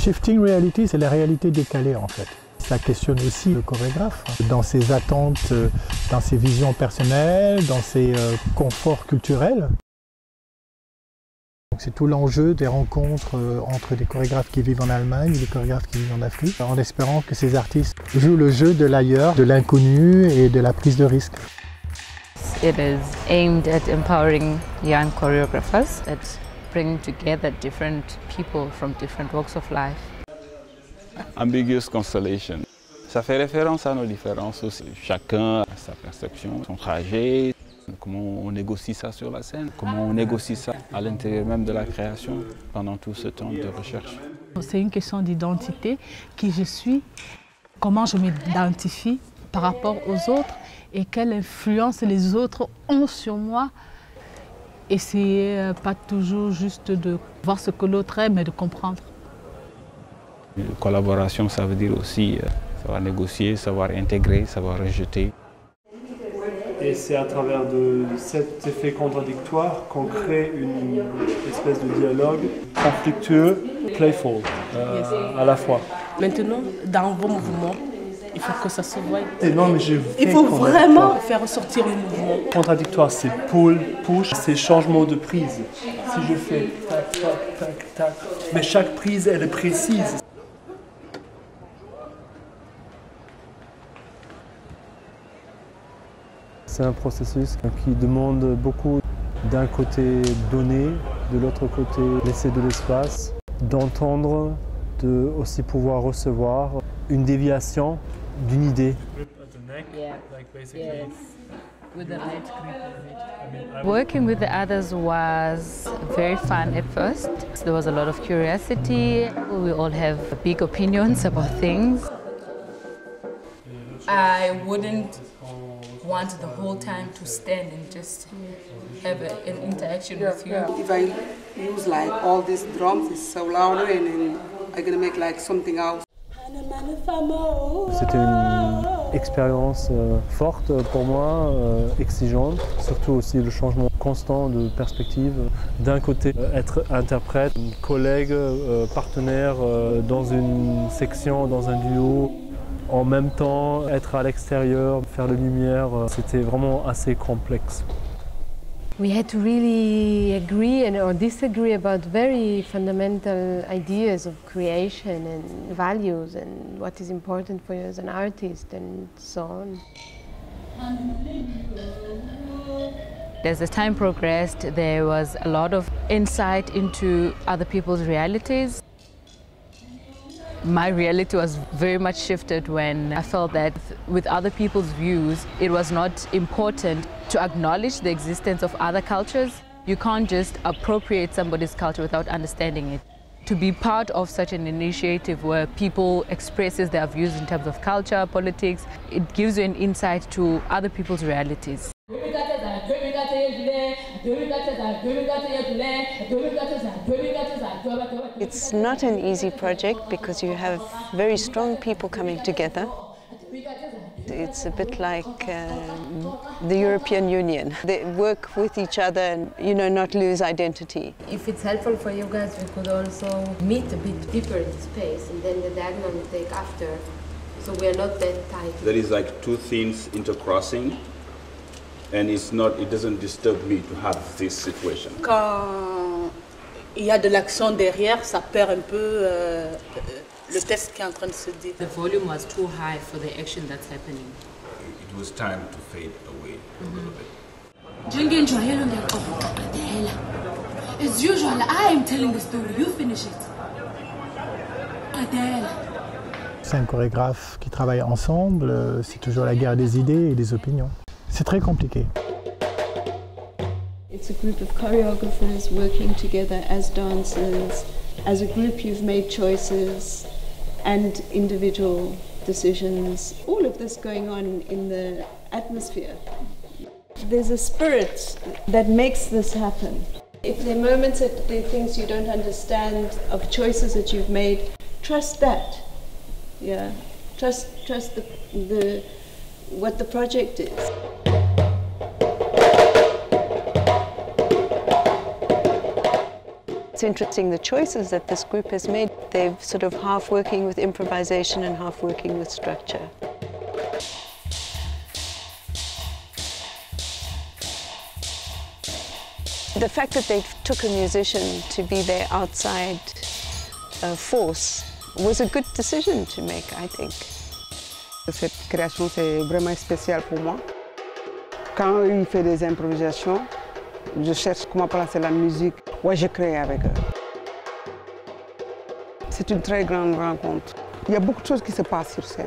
Shifting reality, c'est la réalité décalée en fait. Ça questionne aussi le chorégraphe dans ses attentes, dans ses visions personnelles, dans ses conforts culturels. C'est tout l'enjeu des rencontres entre des chorégraphes qui vivent en Allemagne et des chorégraphes qui vivent en Afrique, en espérant que ces artistes jouent le jeu de l'ailleurs, de l'inconnu et de la prise de risque. It is aimed at empowering young choreographers, at bringing together different people from different walks of life. Ambiguous Constellation. Ça fait référence à nos différences aussi. Chacun a sa perception, son trajet, comment on négocie ça sur la scène, comment on négocie ça à l'intérieur même de la création pendant tout ce temps de recherche. C'est une question d'identité, qui je suis, comment je m'identifie par rapport aux autres et quelle influence les autres ont sur moi. Et c'est pas toujours juste de voir ce que l'autre est, mais de comprendre. Collaboration, ça veut dire aussi savoir négocier, savoir intégrer, savoir rejeter. Et c'est à travers de cet effet contradictoire qu'on crée une espèce de dialogue conflictueux, playful, à la fois. Maintenant, dans vos mouvements, il faut que ça se voie. Non, mais il faut vraiment faire ressortir le mouvement. Contradictoire, c'est pull, push, c'est changement de prise. Si je fais tac, tac, tac, tac, mais chaque prise, elle est précise. C'est un processus qui demande beaucoup, d'un côté donner, de l'autre côté laisser de l'espace, d'entendre, de aussi pouvoir recevoir une déviation d'une idée. Working with the others was very fun at first. There was a lot of curiosity. We all have big opinions about things. I wouldn't want the whole time to stand and just have an interaction with you. If I use like all these drums, it's so louder and then I'm gonna make like something else. C'était une expérience forte pour moi, exigeante, surtout aussi le changement constant de perspective. D'un côté, être interprète, collègue, partenaire dans une section, dans un duo. En même temps, être à l'extérieur, faire la lumière, c'était vraiment assez complexe. We had to really agree or disagree about very fundamental ideas of creation and values and what is important for you as an artist and so on. As the time progressed, there was a lot of insight into other people's realities. My reality was very much shifted when I felt that with other people's views, it was not important to acknowledge the existence of other cultures. You can't just appropriate somebody's culture without understanding it. To be part of such an initiative where people expresses their views in terms of culture, politics, it gives you an insight to other people's realities. It's not an easy project because you have very strong people coming together. It's a bit like the European Union. They work with each other and, you know, not lose identity. If it's helpful for you guys, we could also meet a bit deeper in space and then the diagonal will take after. So we're not that tight. There is like two things intercrossing. And it doesn't disturb me to have this situation. Quand il y a de l'action derrière, ça perd un peu le texte qui est en train de se dire. The volume was too high for the action that's happening. It was time to fade away a little bit. As usual, I am telling the story. You finish it. Adele. 5 chorégraphes qui travaillent ensemble, c'est toujours la guerre des idées et des opinions. C'est très compliqué. It's a group of choreographers working together as dancers. As a group, you've made choices and individual decisions. All of this going on in the atmosphere. There's a spirit that makes this happen. If there are moments that there are things you don't understand of choices that you've made, trust that. Yeah, trust what the project is. It's interesting the choices that this group has made. They're sort of half working with improvisation and half working with structure. The fact that they took a musician to be their outside force was a good decision to make, I think. Cette création, c'est vraiment spécial pour moi. Quand il fait des improvisations, je cherche comment placer la musique. Ouais, je crée avec eux. C'est une très grande rencontre. Il y a beaucoup de choses qui se passent sur scène.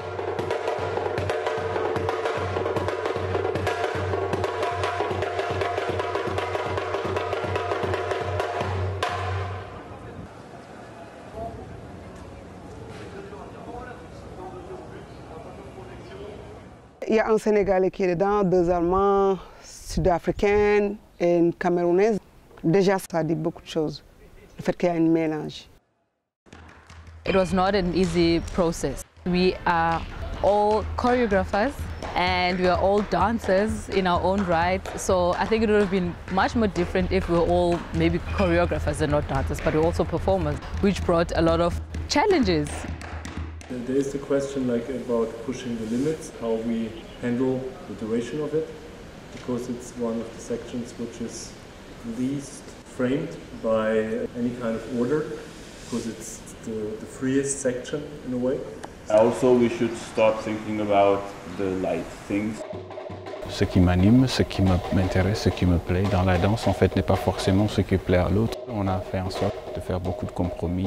Il y a un Sénégalais qui est dedans, 2 Allemands, Sud-Africains et une Camerounaise. Déjà, ça dit beaucoup de choses, le fait qu'il y a un mélange. It was not an easy process. We are all choreographers and we are all dancers in our own right. So I think it would have been much more different if we were all maybe choreographers and not dancers, but we're also performers, which brought a lot of challenges. There is the question about pushing the limits, how we handle the duration of it, because it's one of the sections which is least framed by any kind of order, because it's the freest section in a way. Also, we should start thinking about the light things. Ce qui m'anime, ce qui m'intéresse, ce qui me plaît dans la danse, en fait, n'est pas forcément ce qui plaît à l'autre. On a fait en sorte de faire beaucoup de compromis.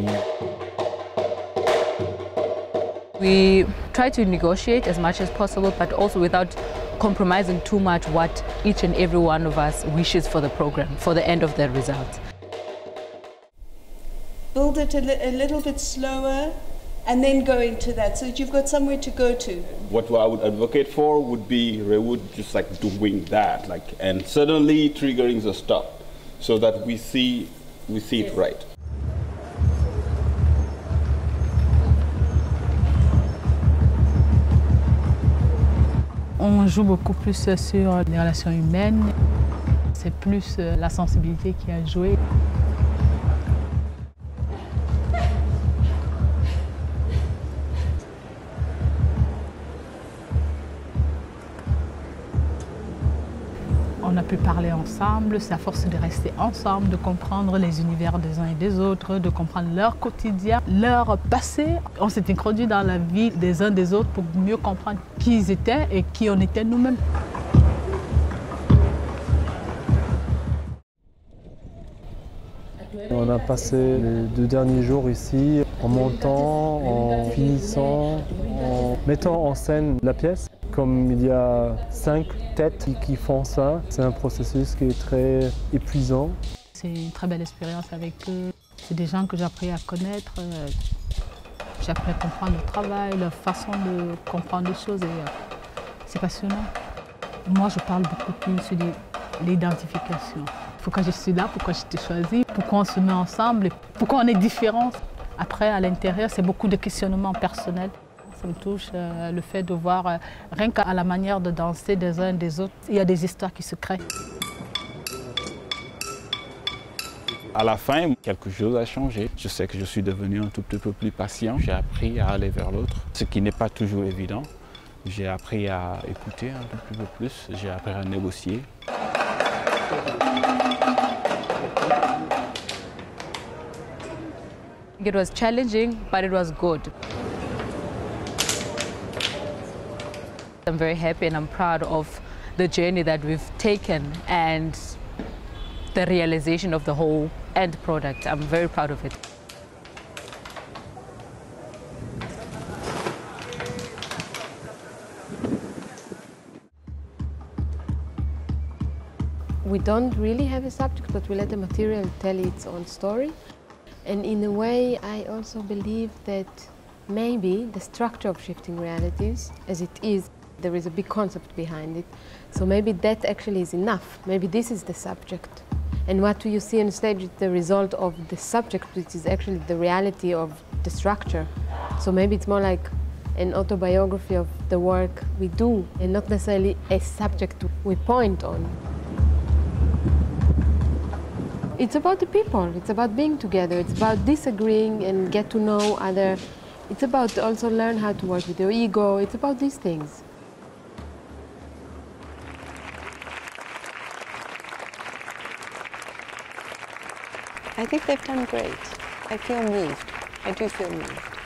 We try to negotiate as much as possible, but also without compromising too much what each and every one of us wishes for the program, for the end of the result. Build it a little bit slower and then go into that, so that you've got somewhere to go to. What I would advocate for would be Rewood just doing that, and suddenly triggering the stop, so that we see it right. On joue beaucoup plus sur les relations humaines. C'est plus la sensibilité qui a joué. On a pu parler ensemble, c'est à force de rester ensemble, de comprendre les univers des uns et des autres, de comprendre leur quotidien, leur passé. On s'est introduit dans la vie des uns des autres pour mieux comprendre qui ils étaient et qui on était nous-mêmes. On a passé les 2 derniers jours ici en montant, en finissant, en mettant en scène la pièce. Comme il y a 5 têtes qui font ça, c'est un processus qui est très épuisant. C'est une très belle expérience avec eux. C'est des gens que j'ai appris à connaître. J'ai appris à comprendre le travail, leur façon de comprendre les choses et c'est passionnant. Moi, je parle beaucoup plus sur l'identification. Pourquoi je suis là, pourquoi je t'ai choisi, pourquoi on se met ensemble, pourquoi on est différents. Après, à l'intérieur, c'est beaucoup de questionnements personnels. Ça me touche le fait de voir, rien qu'à la manière de danser des uns et des autres, il y a des histoires qui se créent. À la fin, quelque chose a changé. Je sais que je suis devenu un tout petit peu plus patient. J'ai appris à aller vers l'autre, ce qui n'est pas toujours évident. J'ai appris à écouter un tout petit peu plus, j'ai appris à négocier. It was challenging, but it was good. I'm very happy and I'm proud of the journey that we've taken and the realization of the whole end product. I'm very proud of it. We don't really have a subject, but we let the material tell its own story. And in a way, I also believe that maybe the structure of shifting realities, as it is, there is a big concept behind it. So maybe that actually is enough. Maybe this is the subject. And what you see on stage is the result of the subject, which is actually the reality of the structure. So maybe it's more like an autobiography of the work we do, and not necessarily a subject we point on. It's about the people, it's about being together, it's about disagreeing and get to know other. It's about also learn how to work with your ego, it's about these things. I think they've done great. I feel moved. I do feel moved.